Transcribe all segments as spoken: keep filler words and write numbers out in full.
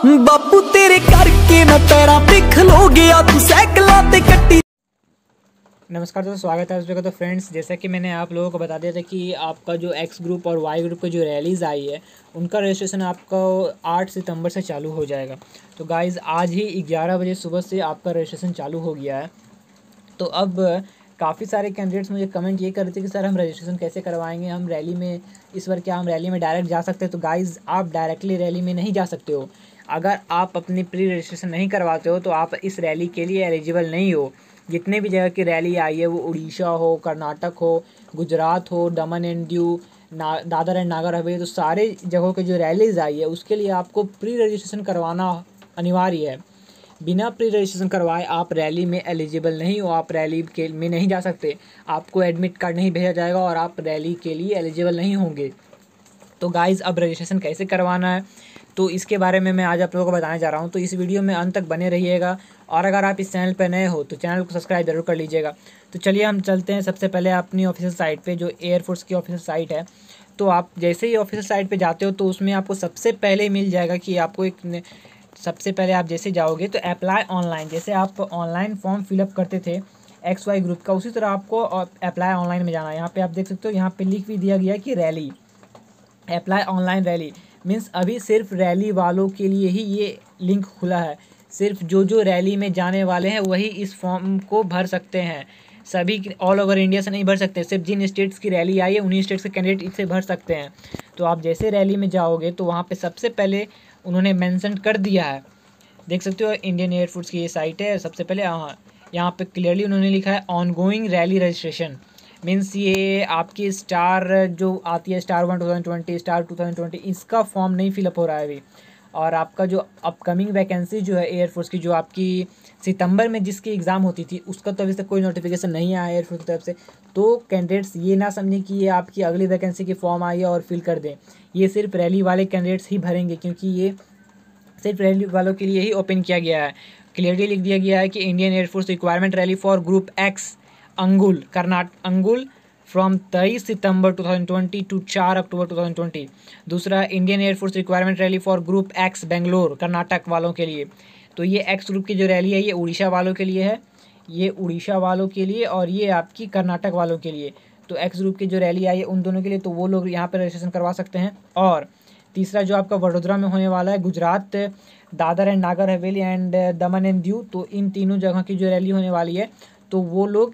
बापू तेरे करके मैं पैरा पे खलो गया तू साइकिलां ते कट्टी। नमस्कार दोस्तों, स्वागत है आप सभी का। तो फ्रेंड्स, जैसा कि मैंने आप लोगों को बता दिया था कि आपका जो एक्स ग्रुप और वाई ग्रुप की जो रैलीज आई है उनका रजिस्ट्रेशन आपका आठ सितंबर से चालू हो जाएगा। तो गाइज़ आज ही ग्यारह बजे सुबह से आपका रजिस्ट्रेशन चालू हो गया है। तो अब काफ़ी सारे कैंडिडेट्स मुझे कमेंट ये कर रहे थे कि सर हम रजिस्ट्रेशन कैसे करवाएंगे, हम रैली में इस बार क्या हम रैली में डायरेक्ट जा सकते हैं। तो गाइज़ आप डायरेक्टली रैली में नहीं जा सकते हो। अगर आप अपनी प्री रजिस्ट्रेशन नहीं करवाते हो तो आप इस रैली के लिए एलिजिबल नहीं हो। जितने भी जगह की रैली आई है, वो उड़ीसा हो, कर्नाटक हो, गुजरात हो, दमन एंड दीव, ना दादर एंड नागर हवेली, तो सारे जगहों के जो रैलीज आई है उसके लिए आपको प्री रजिस्ट्रेशन करवाना अनिवार्य है। बिना प्री रजिस्ट्रेशन करवाए आप रैली में एलिजिबल नहीं हो, आप रैली के में नहीं जा सकते, आपको एडमिट कार्ड नहीं भेजा जाएगा और आप रैली के लिए एलिजिबल नहीं होंगे। तो गाइज़ अब रजिस्ट्रेशन कैसे करवाना है तो इसके बारे में मैं आज आप लोगों को बताने जा रहा हूँ। तो इस वीडियो में अंत तक बने रहिएगा और अगर आप इस चैनल पर नए हो तो चैनल को सब्सक्राइब जरूर कर लीजिएगा। तो चलिए हम चलते हैं सबसे पहले अपनी ऑफिशियल साइट पे, जो एयरफोर्स की ऑफिशियल साइट है। तो आप जैसे ही ऑफिशियल साइट पे जाते हो तो उसमें आपको सबसे पहले मिल जाएगा कि आपको एक सबसे पहले आप जैसे जाओगे तो अप्लाई ऑनलाइन, जैसे आप ऑनलाइन फॉर्म फिलअप करते थे एक्स वाई ग्रुप का, उसी तरह आपको अप्लाई ऑनलाइन में जाना है। यहाँ पे आप देख सकते हो, यहाँ पे लिख भी दिया गया है कि rally, apply online rally means अभी सिर्फ रैली वालों के लिए ही ये लिंक खुला है। सिर्फ जो जो रैली में जाने वाले हैं वही इस फॉर्म को भर सकते हैं। सभी ऑल ओवर इंडिया से नहीं भर सकते, सिर्फ जिन स्टेट्स की रैली आई है उन्हीं स्टेट्स के कैंडिडेट इसे भर सकते हैं। तो आप जैसे रैली में जाओगे तो वहाँ पे सबसे पहले उन्होंने मेंशन कर दिया है, देख सकते हो इंडियन एयरफोर्स की ये साइट है। सबसे पहले हाँ यहाँ पे क्लियरली उन्होंने लिखा है on going rally registration, means ये आपकी स्टार जो आती है star one two thousand twenty, star two thousand twenty, इसका फॉर्म नहीं फिलअप हो रहा है अभी। और आपका जो अपकमिंग वैकेंसी जो है एयरफोर्स की, जो आपकी सितंबर में जिसकी एग्ज़ाम होती थी, उसका तो अभी तक कोई नोटिफिकेशन नहीं आया एयरफोर्स की तरफ से। तो कैंडिडेट्स ये ना समझें कि ये आपकी अगली वैकेंसी की फॉर्म आई है और फिल कर दें। ये सिर्फ रैली वाले कैंडिडेट्स ही भरेंगे, क्योंकि ये सिर्फ रैली वालों के लिए ही ओपन किया गया है। क्लियरली लिख दिया गया है कि Indian air force requirement rally for group X Angul Karnataka Angul from तेईस सितंबर टू थाउजेंड ट्वेंटी टू चार अक्टूबर टू थाउजेंड ट्वेंटी। दूसरा, Indian air force requirement rally for group X Bangalore Karnataka वालों के लिए। तो ये एक्स ग्रुप की जो रैली है ये उड़ीसा वालों के लिए है, ये उड़ीसा वालों के लिए, और ये आपकी कर्नाटक वालों के लिए। तो एक्स ग्रुप की जो रैली आई है उन दोनों के लिए, तो वो लोग यहाँ पर रजिस्ट्रेशन करवा सकते हैं। और तीसरा जो आपका वडोदरा में होने वाला है, Gujarat, Dadar and Nagar Haveli and Daman and Diu, तो इन तीनों जगह की जो रैली होने वाली है तो वो लोग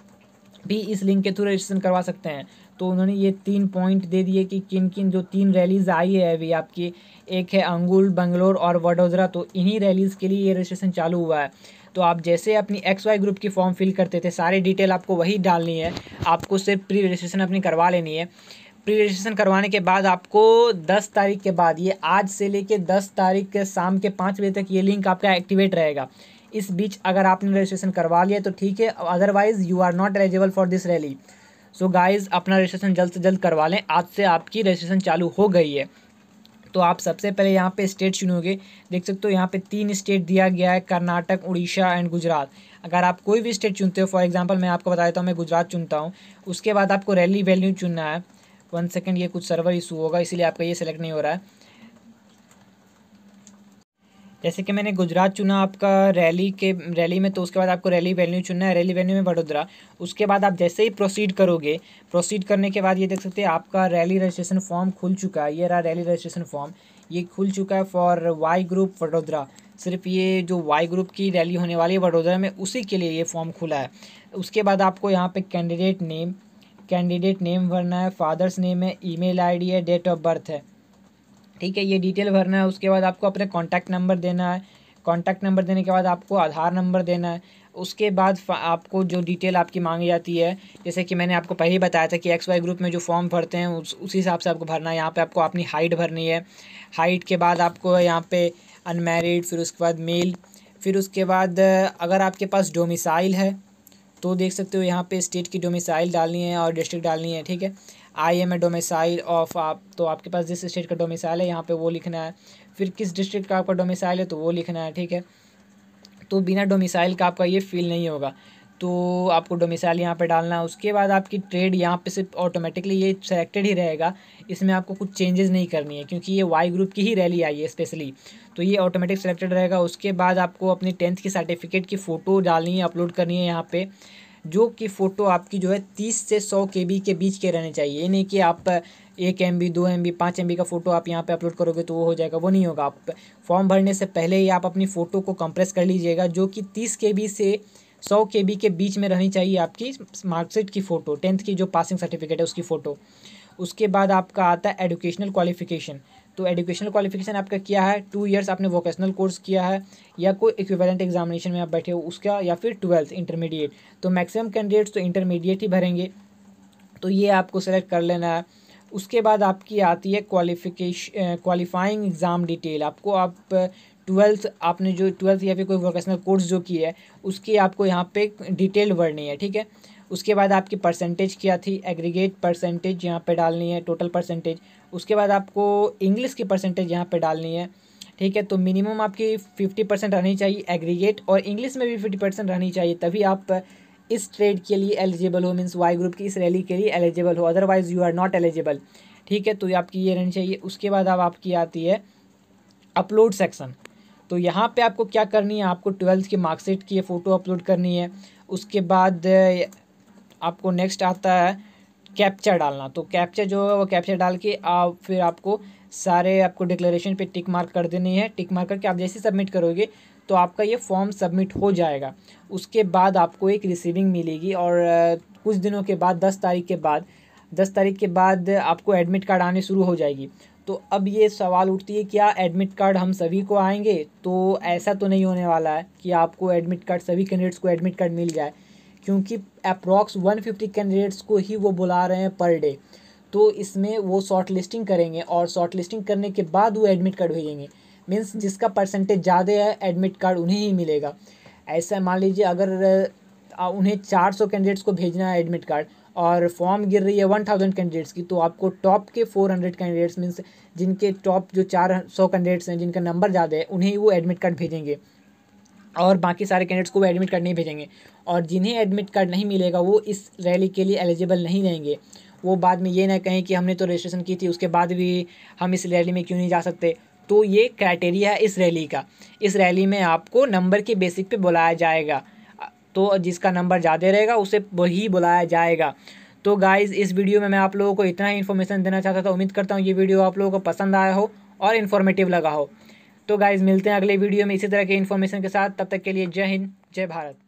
भी इस लिंक के थ्रू रजिस्ट्रेशन करवा सकते हैं। तो उन्होंने ये तीन पॉइंट दे दिए कि किन किन जो तीन रैलीज़ आई है अभी आपकी, एक है अंगुल, बेंगलोर और वडोदरा, तो इन्हीं रैलीज़ के लिए ये रजिस्ट्रेशन चालू हुआ है। तो आप जैसे अपनी एक्स वाई ग्रुप की फॉर्म फिल करते थे, सारी डिटेल आपको वही डालनी है, आपको सिर्फ प्री रजिस्ट्रेशन अपनी करवा लेनी है। प्री रजिस्ट्रेशन करवाने के बाद आपको दस तारीख के बाद, ये आज से लेके दस तारीख के शाम के पाँच बजे तक ये लिंक आपका एक्टिवेट रहेगा। इस बीच अगर आपने रजिस्ट्रेशन करवा लिया तो ठीक है, otherwise you are not eligible for this rally. So guys अपना रजिस्ट्रेशन जल्द से जल्द करवा लें, आज से आपकी रजिस्ट्रेशन चालू हो गई है। तो आप सबसे पहले यहाँ पे स्टेट चुनोगे, देख सकते हो यहाँ पे तीन स्टेट दिया गया है, कर्नाटक, उड़ीसा एंड गुजरात। अगर आप कोई भी स्टेट चुनते हो, फॉर एग्जांपल मैं आपको बता देता हूँ, मैं गुजरात चुनता हूँ, उसके बाद आपको रैली वैल्यू चुनना है। वन सेकेंड, ये कुछ सर्वर इशू होगा इसीलिए आपका ये सेलेक्ट नहीं हो रहा है। जैसे कि मैंने गुजरात चुना आपका रैली के रैली में, तो उसके बाद आपको रैली वेन्यू चुनना है, रैली वेन्यू में वडोदरा। उसके बाद आप जैसे ही प्रोसीड करोगे, प्रोसीड करने के बाद ये देख सकते हैं आपका रैली रजिस्ट्रेशन फॉर्म खुल चुका है। ये रहा रैली रजिस्ट्रेशन फॉर्म, ये खुल चुका है फॉर वाई ग्रुप वडोदरा। सिर्फ ये जो वाई ग्रुप की रैली होने वाली है वडोदरा में, उसी के लिए ये फॉर्म खुला है। उसके बाद आपको यहाँ पे कैंडिडेट नेम कैंडिडेट नेम भरना है, फादर्स नेम है, ईमेल आईडी है, डेट ऑफ बर्थ है, ठीक है, ये डिटेल भरना है। उसके बाद आपको अपने कॉन्टैक्ट नंबर देना है, कॉन्टैक्ट नंबर देने के बाद आपको आधार नंबर देना है। उसके बाद आपको जो डिटेल आपकी मांगी जाती है, जैसे कि मैंने आपको पहले ही बताया था कि एक्स वाई ग्रुप में जो फॉर्म भरते हैं उस उसी हिसाब से आपको भरना है। यहाँ पे आपको अपनी हाइट भरनी है, हाइट के बाद आपको यहाँ पे अनमैरिड, फिर उसके बाद मेल, फिर उसके बाद अगर आपके पास डोमिसाइल है तो देख सकते हो यहाँ पे स्टेट की डोमिसाइल डालनी है और डिस्ट्रिक्ट डालनी है, ठीक है। I am a domicile of आप, तो आपके पास जिस स्टेट का डोमिसाइल है यहाँ पे वो लिखना है। फिर किस डिस्ट्रिक्ट का आपका डोमिसाइल है तो वो लिखना है, ठीक है। तो बिना डोमिसाइल का आपका ये फिल नहीं होगा। तो आपको डोमिसाइल यहाँ पे डालना है। उसके बाद आपकी ट्रेड यहाँ पे सिर्फ ऑटोमेटिकली ये सेलेक्टेड ही रहेगा, इसमें आपको कुछ चेंजेस नहीं करनी है क्योंकि ये वाई ग्रुप की ही रैली आई है स्पेशली, तो ये ऑटोमेटिक सेलेक्टेड रहेगा। उसके बाद आपको अपनी टेंथ की सर्टिफिकेट की फ़ोटो डालनी है, अपलोड करनी है यहाँ पे, जो कि फ़ोटो आपकी जो है तीस से सौ के बी के बीच के रहने चाहिए। ये नहीं कि आप एक एम बी दो एम बी पाँच एम बी का फ़ोटो आप यहाँ पे अपलोड करोगे तो वो हो जाएगा, वो नहीं होगा। आप फॉर्म भरने से पहले ही आप अपनी फ़ोटो को कंप्रेस कर लीजिएगा, जो कि तीस के बी से सौ के बी के बीच में रहनी चाहिए आपकी मार्कशीट की फ़ोटो, टेंथ की जो पासिंग सर्टिफिकेट है उसकी फ़ोटो। उसके बाद आपका आता है एजुकेशनल क्वालिफ़िकेशन। तो एजुकेशनल क्वालिफ़िकेशन आपका क्या है, टू इयर्स आपने वोकेशनल कोर्स किया है या कोई इक्विवेलेंट एग्जामिनेशन में आप बैठे हो उसका, या फिर ट्वेल्थ इंटरमीडिएट। तो मैक्सिमम कैंडिडेट्स तो इंटरमीडिएट ही भरेंगे, तो ये आपको सेलेक्ट कर लेना है। उसके बाद आपकी आती है क्वालिफिकेशन क्वालिफाइंग एग्ज़ाम डिटेल। आपको आप ट्वेल्थ आपने जो ट्वेल्थ या फिर कोई वोकेशनल कोर्स जो की है उसकी आपको यहाँ पे डिटेल भरनी है, ठीक है। उसके बाद आपकी परसेंटेज क्या थी, एग्रीगेट परसेंटेज यहाँ पे डालनी है, टोटल परसेंटेज। उसके बाद आपको इंग्लिश की परसेंटेज यहाँ पे डालनी है, ठीक है। तो मिनिमम आपकी फिफ्टी परसेंट रहनी चाहिए एग्रीगेट, और इंग्लिश में भी फिफ्टी परसेंट रहनी चाहिए, तभी आप इस ट्रेड के लिए एलिजिबल हो, मीन्स वाई ग्रुप की इस रैली के लिए एलिजिबल हो, otherwise you are not eligible, ठीक है। तो आपकी ये रहनी चाहिए। उसके बाद अब आपकी आती है अपलोड सेक्शन। तो यहाँ पे आपको क्या करनी है, आपको ट्वेल्थ की मार्कशीट की फ़ोटो अपलोड करनी है। उसके बाद आपको नेक्स्ट आता है कैप्चा डालना। तो कैप्चा जो है वो कैप्चा डाल के आप फिर आपको सारे आपको डिक्लेरेशन पे टिक मार्क कर देनी है। टिक मार्क करके आप जैसे सबमिट करोगे तो आपका ये फॉर्म सबमिट हो जाएगा। उसके बाद आपको एक रिसीविंग मिलेगी, और कुछ दिनों के बाद दस तारीख के बाद दस तारीख के बाद आपको एडमिट कार्ड आने शुरू हो जाएगी। तो अब ये सवाल उठती है, क्या एडमिट कार्ड हम सभी को आएंगे? तो ऐसा तो नहीं होने वाला है कि आपको एडमिट कार्ड सभी कैंडिडेट्स को एडमिट कार्ड मिल जाए, क्योंकि अप्रॉक्स वन फिफ्टी कैंडिडेट्स को ही वो बुला रहे हैं पर डे। तो इसमें वो शॉर्ट लिस्टिंग करेंगे, और शॉर्ट लिस्टिंग करने के बाद वो एडमिट कार्ड भेजेंगे। मीन्स जिसका परसेंटेज ज़्यादा है एडमिट कार्ड उन्हें ही मिलेगा। ऐसा मान लीजिए अगर उन्हें चार सौ कैंडिडेट्स को भेजना है एडमिट कार्ड, और फॉर्म गिर रही है वन थाउजेंड कैंडिडेट्स की, तो आपको टॉप के फोर हंड्रेड कैंडिडेट्स मीन्स जिनके टॉप जो चार सौ कैंडिडेट्स हैं जिनका नंबर ज़्यादा है उन्हें ही वो एडमिट कार्ड भेजेंगे, और बाकी सारे कैंडिडेट्स को वो एडमिट कार्ड नहीं भेजेंगे। और जिन्हें एडमिट कार्ड नहीं मिलेगा वो इस रैली के लिए एलिजिबल नहीं रहेंगे। वो बाद में ये ना कहें कि हमने तो रजिस्ट्रेशन की थी उसके बाद भी हम इस रैली में क्यों नहीं जा सकते। तो ये क्राइटेरिया है इस रैली का। इस रैली में आपको नंबर के बेसिक पे बुलाया जाएगा, तो जिसका नंबर ज़्यादा रहेगा उसे वही बुलाया जाएगा। तो गाइज़ इस वीडियो में मैं आप लोगों को इतना ही इन्फॉर्मेशन देना चाहता था। उम्मीद करता हूँ ये वीडियो आप लोगों को पसंद आया हो और इन्फॉर्मेटिव लगा हो। तो गाइज़ मिलते हैं अगले वीडियो में इसी तरह के इन्फॉर्मेशन के साथ। तब तक के लिए जय हिंद, जय भारत।